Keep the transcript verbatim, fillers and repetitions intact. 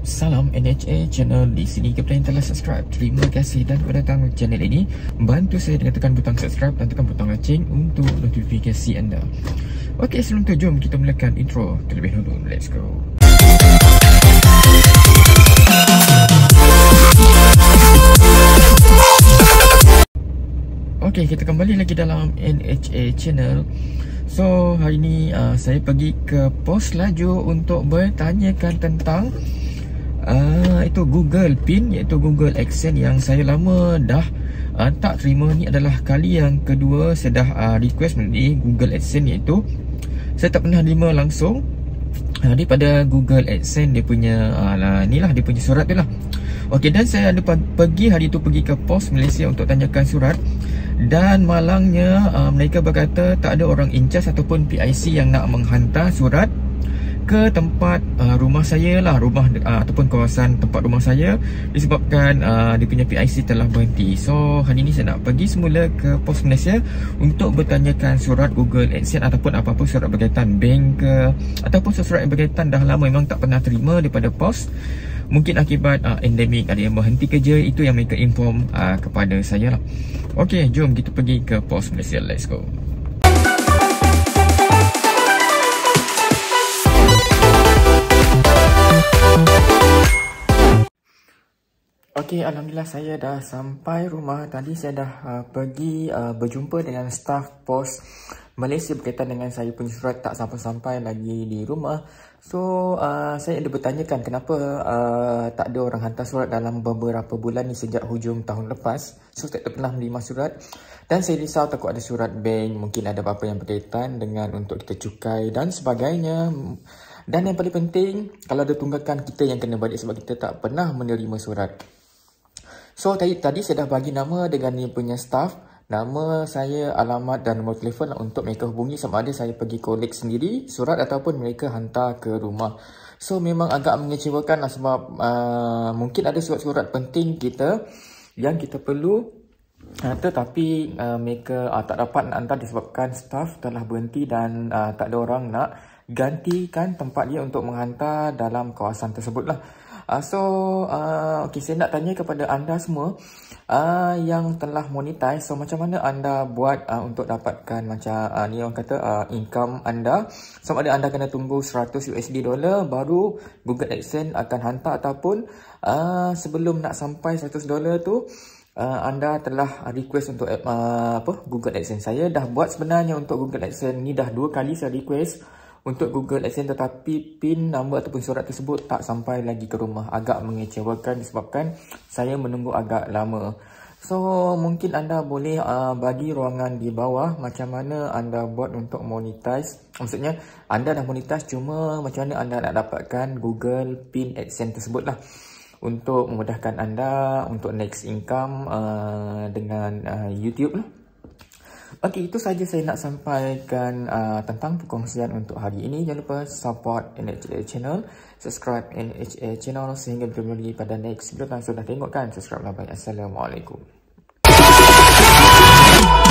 Salam N H A Channel. Di sini kepada yang telah subscribe, terima kasih dan kepada datang ke channel ini, bantu saya dengan tekan butang subscribe dan tekan butang loceng untuk notifikasi anda. Okey, sebelum tu jom kita mulakan intro terlebih dahulu. Let's go. Okey, kita kembali lagi dalam N H A Channel. So, hari ini uh, saya pergi ke pos laju untuk bertanyakan tentang uh, itu Google Pin, iaitu Google AdSense yang saya lama dah uh, tak terima. Ni adalah kali yang kedua saya dah uh, request melalui Google AdSense, iaitu saya tak pernah terima langsung uh, daripada Google AdSense dia punya uh, lah, ni lah dia punya surat tu lah. Okey, dan saya ada pergi hari tu pergi ke pos Malaysia untuk tanyakan surat. Dan malangnya uh, mereka berkata tak ada orang in charge ataupun P I C yang nak menghantar surat ke tempat uh, rumah saya lah, rumah uh, ataupun kawasan tempat rumah saya, disebabkan uh, dia punya P I C telah berhenti. So hari ni saya nak pergi semula ke pos Malaysia untuk bertanyakan surat Google AdSense ataupun apa-apa surat berkaitan bank ke, ataupun surat yang berkaitan dah lama memang tak pernah terima daripada pos. Mungkin akibat uh, endemik, ada yang berhenti kerja, itu yang mereka inform uh, kepada saya lah. Okey, jom kita pergi ke pos Malaysia. Let's go. Okey, alhamdulillah saya dah sampai rumah. Tadi saya dah uh, pergi uh, berjumpa dengan staf pos Malaysia berkaitan dengan saya punya surat tak sampai-sampai lagi di rumah. So, uh, saya ada bertanyakan kenapa uh, tak ada orang hantar surat dalam beberapa bulan ni sejak hujung tahun lepas. So, saya tak pernah menerima surat. Dan saya risau takut ada surat bank, mungkin ada apa-apa yang berkaitan dengan untuk kita cukai dan sebagainya. Dan yang paling penting, kalau ada tunggakan kita yang kena balik sebab kita tak pernah menerima surat. So, tadi, tadi saya dah bagi nama dengan ni punya staff. Nama saya, alamat dan nombor telefon untuk mereka hubungi sama ada saya pergi collect sendiri surat ataupun mereka hantar ke rumah. So memang agak mengecewakan lah sebab uh, mungkin ada surat-surat penting kita yang kita perlu uh, tetapi uh, mereka uh, tak dapat nak hantar disebabkan staff telah berhenti dan uh, tak ada orang nak gantikan tempat dia untuk menghantar dalam kawasan tersebut lah. Uh, so, uh, okay, saya nak tanya kepada anda semua uh, yang telah monetize. So, macam mana anda buat uh, untuk dapatkan macam uh, ni orang kata uh, income anda. Sama ada anda kena tunggu seratus U S D dollar baru Google AdSense akan hantar, ataupun uh, sebelum nak sampai seratus dollar tu uh, anda telah request untuk uh, apa Google AdSense. Saya dah buat sebenarnya untuk Google AdSense ni dah dua kali saya request untuk Google AdSense, tetapi pin number ataupun surat tersebut tak sampai lagi ke rumah. Agak mengecewakan disebabkan saya menunggu agak lama. So mungkin anda boleh uh, bagi ruangan di bawah macam mana anda buat untuk monetize. Maksudnya anda dah monetize, cuma macam mana anda nak dapatkan Google pin AdSense tersebut lah, untuk memudahkan anda untuk next income uh, dengan uh, YouTube lah. Okey, itu saja saya nak sampaikan uh, tentang perkongsian untuk hari ini. Jangan lupa support N H A Channel, subscribe N H A Channel sehingga bertemu lagi pada next video. Dan sudah tengok kan, subscribe lah. Baik, Assalamualaikum.